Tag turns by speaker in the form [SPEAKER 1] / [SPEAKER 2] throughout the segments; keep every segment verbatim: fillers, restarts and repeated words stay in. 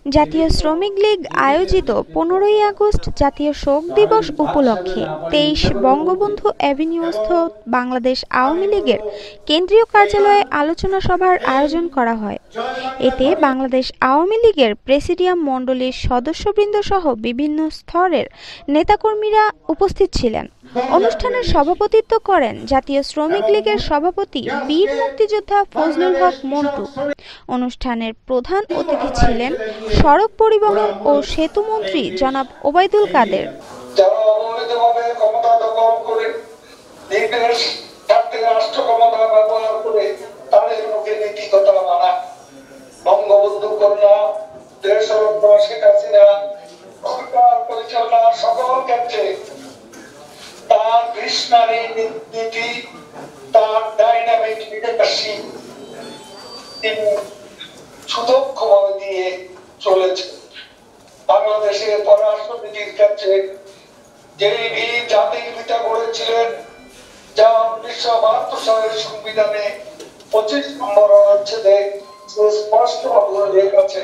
[SPEAKER 1] জাতীয় শ্রমিক লীগ আয়োজিত পনেরোই আগস্ট জাতীয় শোক দিবস উপলক্ষে তেইশ বঙ্গবন্ধু অ্যাভিনিউস্থ বাংলাদেশ আওয়ামী লীগের কেন্দ্রীয় কার্যালয়ে আলোচনা সভার আয়োজন করা হয়। এতে বাংলাদেশ আওয়ামী লীগের প্রেসিডিয়াম মণ্ডলীর সদস্যবৃন্দ সহ বিভিন্ন স্তরের নেতাকর্মীরা উপস্থিত ছিলেন। অনুষ্ঠানের সভাপতিত্ব করেন জাতীয় শ্রমিক লীগের সভাপতি বীর মুক্তিযোদ্ধা ফজলুল হক মন্টু। অনুষ্ঠানের প্রধান অতিথি ছিলেন সড়ক পরিবহন ও সেতু মন্ত্রী জনাব ওবায়দুল কাদের।
[SPEAKER 2] তার কৃষ্ণারী নীতি, তার ডাইনামিক লিডারশিপ তিনি সুদক্ষভাবে দিয়ে চলেছে। বাংলাদেশের পররাষ্ট্রনীতির ক্ষেত্রে যে বীর জাতির পিতা গড়েছিলেন, যা উনিশশো বাহাত্তর সালের সংবিধানে পঁচিশ নম্বর অনুচ্ছেদে স্পষ্টভাবে লেখা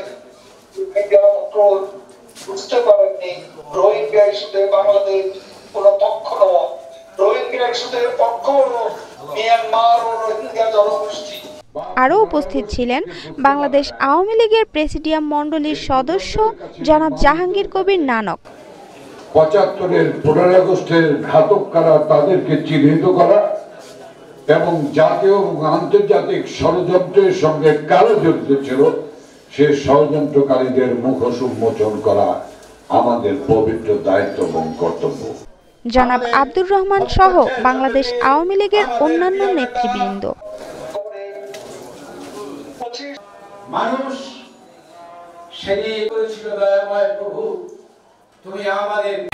[SPEAKER 2] বুঝতে পারেননি রোহিঙ্গা ইস্যুতে বাংলাদেশ কোন পক্ষ নয়, রোহিঙ্গা ইস্যুতে পক্ষ হলো মিয়ানমার ও রোহিঙ্গা জনগোষ্ঠী।
[SPEAKER 1] আরও উপস্থিত ছিলেন বাংলাদেশ আওয়ামী লীগের প্রেসিডিয়াম মণ্ডলীর সদস্য জনাব জাহাঙ্গীর কবির নানক।
[SPEAKER 3] পঁচাত্তরের পনেরোই আগস্টের ঘাতক কারা তাদেরকে চিহ্নিত করা এবং জাতীয় এবং আন্তর্জাতিক ষড়যন্ত্রের সঙ্গে কারা জড়িত ছিল সে ষড়যন্ত্রকারীদের মুখোশ উন্মোচন করা আমাদের পবিত্র দায়িত্ব এবং কর্তব্য।
[SPEAKER 1] জনাব আব্দুর রহমান সহ বাংলাদেশ আওয়ামী লীগের অন্যান্য নেতৃবৃন্দ।
[SPEAKER 4] মানুষ সেই করেছিল, দয়াময় প্রভু তুমি আমাদের